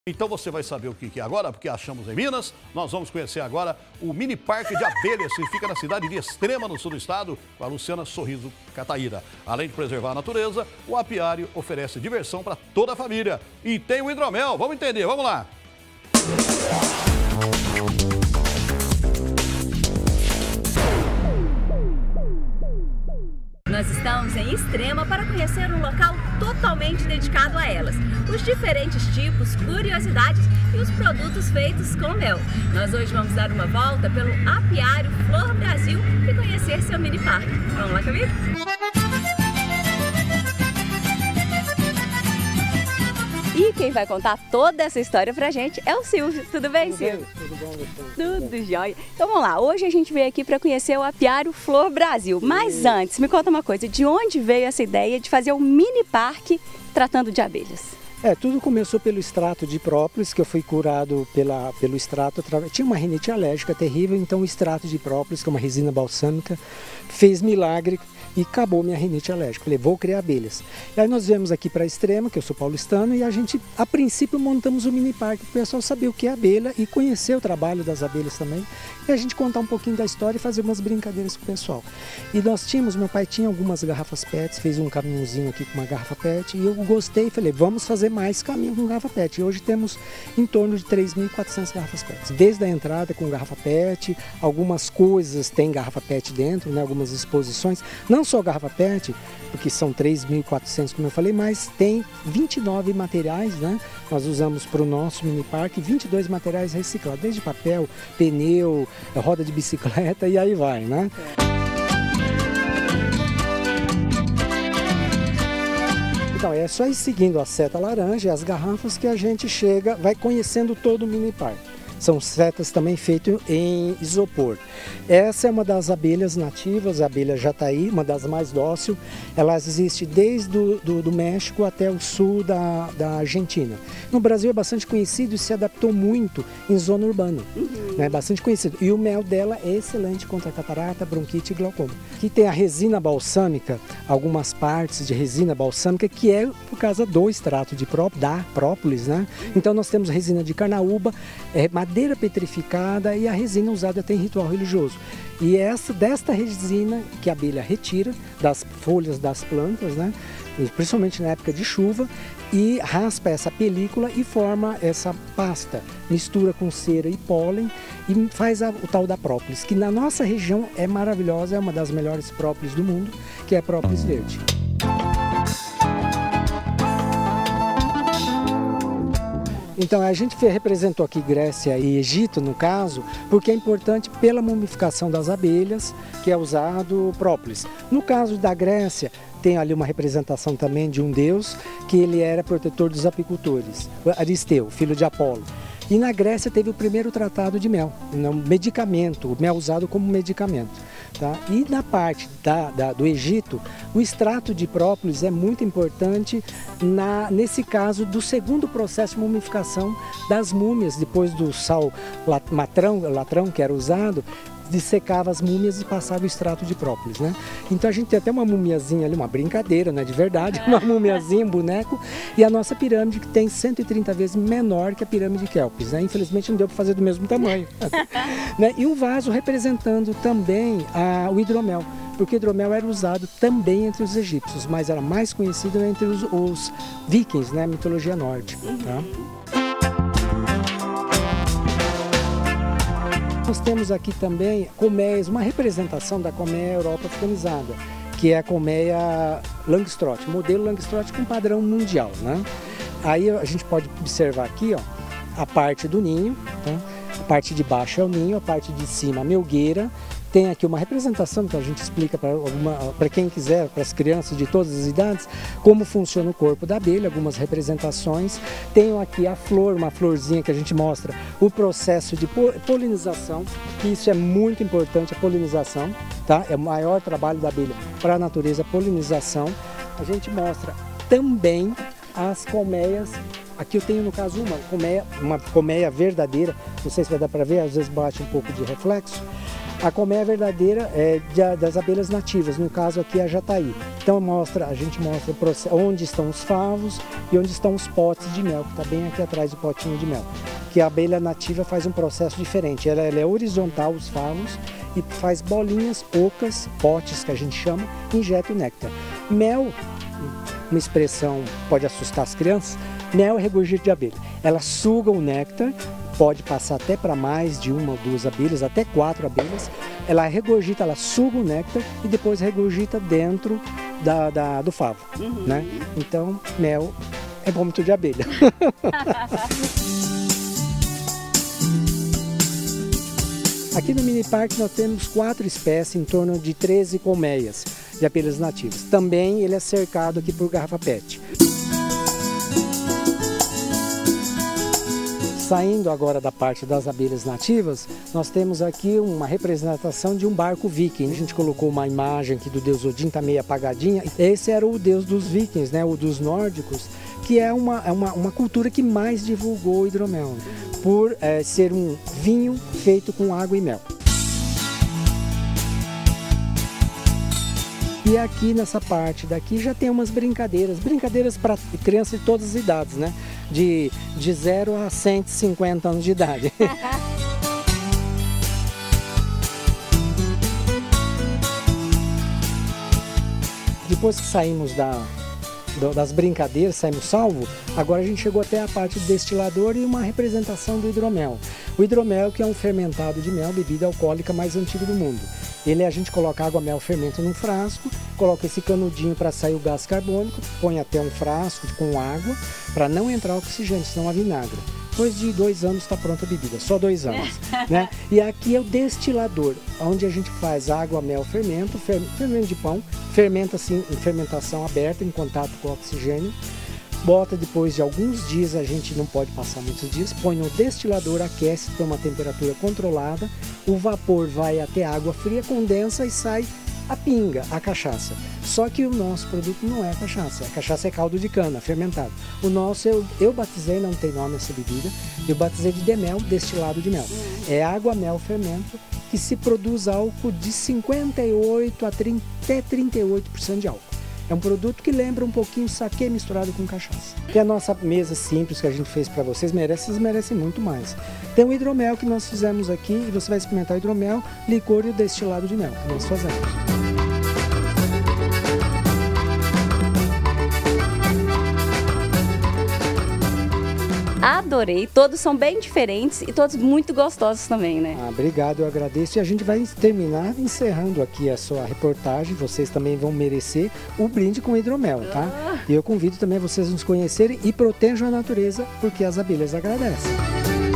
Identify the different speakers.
Speaker 1: Então você vai saber o que é agora, porque achamos em Minas. Nós vamos conhecer agora o mini parque de abelhas, que fica na cidade de Extrema, no sul do estado, com a Luciana Sorriso Cataíra. Além de preservar a natureza, o apiário oferece diversão para toda a família. E tem o hidromel, vamos entender, vamos lá.
Speaker 2: Nós estamos em Extrema para conhecer um local totalmente dedicado a elas. Os diferentes tipos, curiosidades e os produtos feitos com mel. Nós hoje vamos dar uma volta pelo Apiário Flor Brasil e conhecer seu mini parque. Vamos lá comigo? E quem vai contar toda essa história pra gente é o Silvio. Tudo bem, Silvio?
Speaker 3: Tudo bom,
Speaker 2: Tudo jóia. Então vamos lá, hoje a gente veio aqui para conhecer o Apiário Flor Brasil. Mas antes, me conta uma coisa, de onde veio essa ideia de fazer um mini parque tratando de abelhas?
Speaker 3: Tudo começou pelo extrato de própolis, que eu fui curado pelo extrato. Tinha uma rinite alérgica terrível, então o extrato de própolis, que é uma resina balsâmica, fez milagre e acabou minha rinite alérgica. Falei, vou criar abelhas. E aí nós viemos aqui para Extrema, que eu sou paulistano, e a gente, a princípio, montamos um mini parque para o pessoal saber o que é abelha e conhecer o trabalho das abelhas também. E a gente contar um pouquinho da história e fazer umas brincadeiras com o pessoal. E nós tínhamos, meu pai tinha algumas garrafas PET, fez um caminhãozinho aqui com uma garrafa PET, e eu gostei e falei, vamos fazer mais caminho com garrafa PET. E hoje temos em torno de 3.400 garrafas PET. Desde a entrada com garrafa PET, algumas coisas tem garrafa PET dentro, né, algumas exposições. Não só garrafa PET, porque são 3.400, como eu falei, mas tem 29 materiais, né? Nós usamos para o nosso mini parque 22 materiais reciclados, desde papel, pneu, roda de bicicleta e aí vai, né? Então é só ir seguindo a seta laranja e as garrafas que a gente chega, vai conhecendo todo o mini parque. São setas também feitas em isopor. Essa é uma das abelhas nativas, a abelha jataí, uma das mais dóceis. Ela existe desde do México até o sul da Argentina. No Brasil é bastante conhecido e se adaptou muito em zona urbana. É bastante conhecido. E o mel dela é excelente contra catarata, bronquite e glaucoma. Aqui tem a resina balsâmica, algumas partes de resina balsâmica, que é por causa do extrato de da própolis, né? Então nós temos resina de carnaúba, madeira petrificada e a resina usada até em ritual religioso. E desta resina que a abelha retira das folhas das plantas, né? Principalmente na época de chuva, e raspa essa película e forma essa pasta, mistura com cera e pólen e faz o tal da própolis, que na nossa região é maravilhosa, é uma das melhores própolis do mundo, que é a própolis verde. Então a gente representou aqui Grécia e Egito no caso, porque é importante pela mumificação das abelhas, que é usado própolis. No caso da Grécia, tem ali uma representação também de um deus, que ele era protetor dos apicultores, Aristeu, filho de Apolo. E na Grécia teve o primeiro tratado de mel, um medicamento, o mel usado como medicamento. Tá? E na parte do Egito, o extrato de própolis é muito importante nesse caso do segundo processo de mumificação das múmias, depois do sal latrão que era usado, dissecava as múmias e passava o extrato de própolis, né? Então a gente tem até uma mumiazinha ali, uma brincadeira, né? De verdade, uma mumiazinha, um boneco, e a nossa pirâmide que tem 130 vezes menor que a pirâmide de Quélpis, né? Infelizmente não deu para fazer do mesmo tamanho. Né? E um vaso representando também o hidromel, porque o hidromel era usado também entre os egípcios, mas era mais conhecido entre os vikings, né? Mitologia nórdica. Tá? Nós temos aqui também colmeias, uma representação da colmeia Europa africanizada, que é a colmeia Langstroth, modelo Langstroth com padrão mundial, né? Aí a gente pode observar aqui, ó, a parte do ninho, tá? A parte de baixo é o ninho, a parte de cima a melgueira. Tem aqui uma representação que a gente explica para quem quiser, para as crianças de todas as idades, como funciona o corpo da abelha, algumas representações. Tenho aqui a flor, uma florzinha que a gente mostra o processo de polinização, que isso é muito importante, a polinização, tá? É o maior trabalho da abelha para a natureza, a polinização. A gente mostra também as colmeias. Aqui eu tenho no caso uma colmeia verdadeira, não sei se vai dar para ver, às vezes bate um pouco de reflexo. A colmeia verdadeira é das abelhas nativas, no caso aqui a jataí. Então a gente mostra onde estão os favos e onde estão os potes de mel, que está bem aqui atrás do potinho de mel. Que a abelha nativa faz um processo diferente, ela é horizontal, os favos, e faz bolinhas ocas, potes que a gente chama, e injeta o néctar. Mel, uma expressão pode assustar as crianças, mel é regurgito de abelha. Ela suga o néctar, pode passar até para mais de 1 ou 2 abelhas, até 4 abelhas. Ela regurgita, ela suga o néctar e depois regurgita dentro do favo. Né? Então, mel é vômito de abelha. Aqui no mini parque nós temos 4 espécies, em torno de 13 colmeias de abelhas nativas. Também ele é cercado aqui por garrafa PET. Saindo agora da parte das abelhas nativas, nós temos aqui uma representação de um barco viking. A gente colocou uma imagem aqui do deus Odin, está meio apagadinha. Esse era o deus dos vikings, né? O dos nórdicos, que é uma cultura que mais divulgou o hidromel, por ser um vinho feito com água e mel. E aqui nessa parte daqui já tem umas brincadeiras para crianças de todas as idades, né? De 0 a 150 anos de idade. Depois que saímos das brincadeiras, saímos salvo, agora a gente chegou até a parte do destilador e uma representação do hidromel. O hidromel, que é um fermentado de mel, bebida alcoólica mais antiga do mundo. A gente coloca água, mel, fermento num frasco, coloca esse canudinho para sair o gás carbônico, põe até um frasco com água para não entrar oxigênio, senão a vinagra. Depois de 2 anos está pronta a bebida, só 2 anos. Né? E aqui é o destilador, onde a gente faz água, mel, fermento de pão, fermenta assim, em fermentação aberta, em contato com o oxigênio. Bota depois de alguns dias, a gente não pode passar muitos dias, põe no destilador, aquece, tem uma temperatura controlada, o vapor vai até a água fria, condensa e sai a pinga, a cachaça. Só que o nosso produto não é cachaça, a cachaça é caldo de cana, fermentado. O nosso eu batizei, não tem nome essa bebida, eu batizei de demel, destilado de mel. É água, mel, fermento, que se produz álcool de 58 até 38% de álcool. É um produto que lembra um pouquinho saquê misturado com cachaça. E a nossa mesa simples que a gente fez para vocês merece muito mais. Tem o hidromel que nós fizemos aqui e você vai experimentar o hidromel, licor e o destilado de mel que nós fazemos.
Speaker 2: Adorei, todos são bem diferentes e todos muito gostosos também, né?
Speaker 3: Obrigado, eu agradeço. E a gente vai terminar encerrando aqui a sua reportagem. Vocês também vão merecer o brinde com hidromel, tá? E eu convido também vocês a nos conhecerem e protejam a natureza, porque as abelhas agradecem.